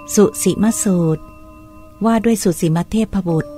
สุสิมสูตรว่าด้วยสุสิมเทพบุตร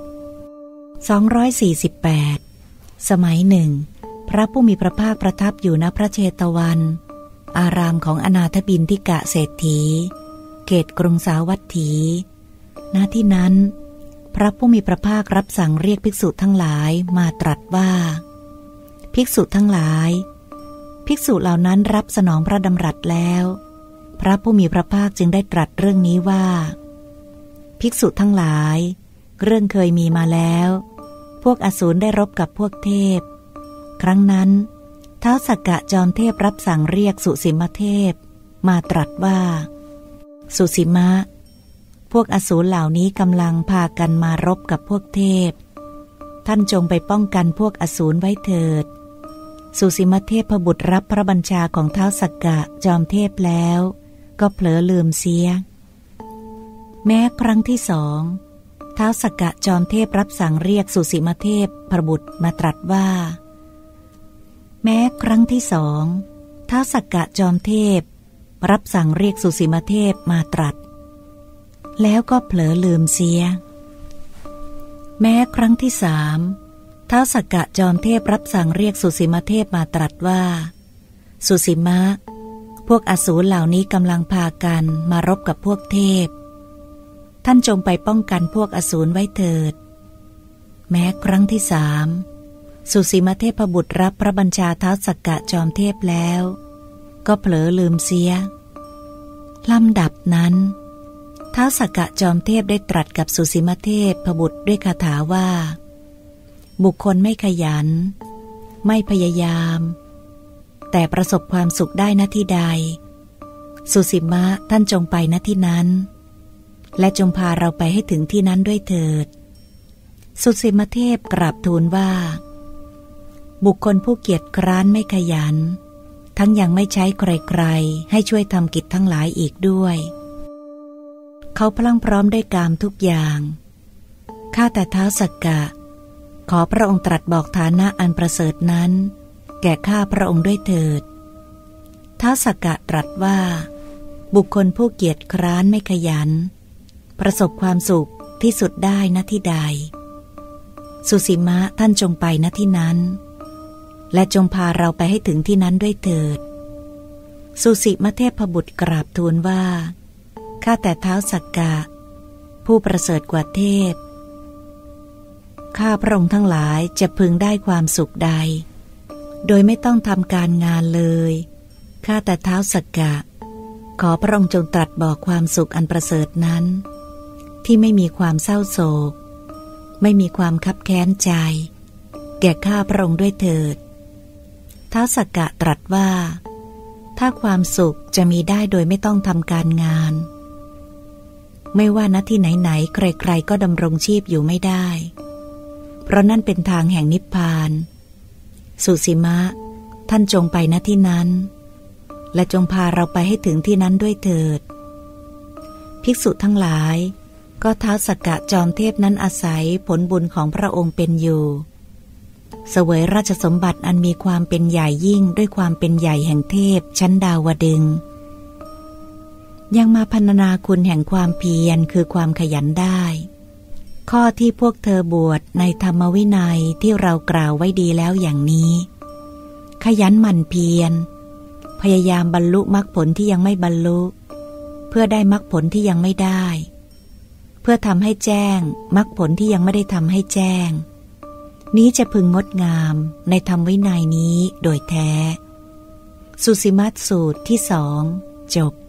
248สมัยหนึ่งพระผู้มีพระภาคประทับอยู่ณพระเชตวันอารามของอนาถบิณฑิกะเศรษฐีเขตกรุงสาวัตถีณที่นั้นพระผู้มีพระภาครับสั่งเรียกภิกษุทั้งหลายมาตรัสว่าภิกษุทั้งหลายภิกษุเหล่านั้นรับสนองพระดำรัสแล้วพระผู้มีพระภาคจึงได้ตรัสเรื่องนี้ว่าภิกษุทั้งหลายเรื่องเคยมีมาแล้วพวกอสูรได้รบกับพวกเทพครั้งนั้นท้าวสักกะจอมเทพรับสั่งเรียกสุสิมเทพมาตรัสว่าสุสิมะพวกอสูรเหล่านี้กำลังพากันมารบกับพวกเทพท่านจงไปป้องกันพวกอสูรไว้เถิดสุสิมเทพบุตรรับพระบัญชาของท้าวสักกะจอมเทพแล้วก็เผลอลืมเสียแม้ครั้งที่สองท้าวสักกะจอมเทพรับสั่งเรียกสุสิมเทพบุตรมาตรัสว่าแม้ครั้งที่สองท้าวสักกะจอมเทพรับสั่งเรียกสุสิมเทพมาตรัสแล้วก็เผลอลืมเสียแม้ครั้งที่สามท้าวสักกะจอมเทพรับสั่งเรียกสุสิมเทพมาตรัสว่าสุสิมะพวกอสูรเหล่านี้กำลังพากันมารบกับพวกเทพท่านจงไปป้องกันพวกอสูรไว้เถิดแม้ครั้งที่สามสุสิมเทพบุตรรับพระบัญชาท้าวสักกะจอมเทพแล้วก็เผลอลืมเสียลำดับนั้นท้าวสักกะจอมเทพได้ตรัสกับสุสิมเทพบุตรด้วยคาถาว่าบุคคลไม่ขยันไม่พยายามแต่ประสบความสุขได้ณที่ใดสุสิมะท่านจงไปณที่นั้นและจงพาเราไปให้ถึงที่นั้นด้วยเถิดสุสิมเทพกราบทูลว่าบุคคลผู้เกียจคร้านไม่ขยันทั้งยังไม่ใช้ใครๆให้ช่วยทำกิจทั้งหลายอีกด้วยเขาพลั่งพร้อมด้วยกามทุกอย่างข้าแต่ท้าวสักกะขอพระองค์ตรัสบอกฐานะอันประเสริฐนั้นแก่ข้าพระองค์ด้วยเถิดท้าวสักกะตรัสว่าบุคคลผู้เกียจคร้านไม่ขยันประสบความสุขที่สุดได้ณที่ใดสุสิมะท่านจงไปณที่นั้นและจงพาเราไปให้ถึงที่นั้นด้วยเถิดสุสิมเทพบุตรกราบทูลว่าข้าแต่ท้าวสักกะผู้ประเสริฐกว่าเทพข้าพระองค์ทั้งหลายจะพึงได้ความสุขใดโดยไม่ต้องทำการงานเลยข้าแต่ท้าวสักกะขอพระองค์จงตรัสบอกความสุขอันประเสริฐนั้นที่ไม่มีความเศร้าโศกไม่มีความคับแค้นใจแก่ข้าพระองค์ด้วยเถิดท้าวสักกะตรัสว่าถ้าความสุขจะมีได้โดยไม่ต้องทำการงานไม่ว่าณที่ไหนๆใครๆก็ดำรงชีพอยู่ไม่ได้เพราะนั่นเป็นทางแห่งนิพพานสุสิมะท่านจงไปณที่นั้นและจงพาเราไปให้ถึงที่นั้นด้วยเถิดภิกษุทั้งหลายก็ท้าวสักกะจอมเทพนั้นอาศัยผลบุญของพระองค์เป็นอยู่เสวยราชสมบัติอันมีความเป็นใหญ่ยิ่งด้วยความเป็นใหญ่แห่งเทพชั้นดาวดึงส์ยังมาพรรณนาคุณแห่งความเพียรคือความขยันได้ข้อที่พวกเธอบวชในธรรมวินัยที่เรากล่าวไว้ดีแล้วอย่างนี้ขยันหมั่นเพียรพยายามบรรลุมรรคผลที่ยังไม่บรรลุเพื่อได้มรรคผลที่ยังไม่ได้เพื่อทำให้แจ้งมรรคผลที่ยังไม่ได้ทำให้แจ้งนี้จะพึงงดงามในธรรมวินัยนี้โดยแท้สุสิมัตสูตรที่2จบ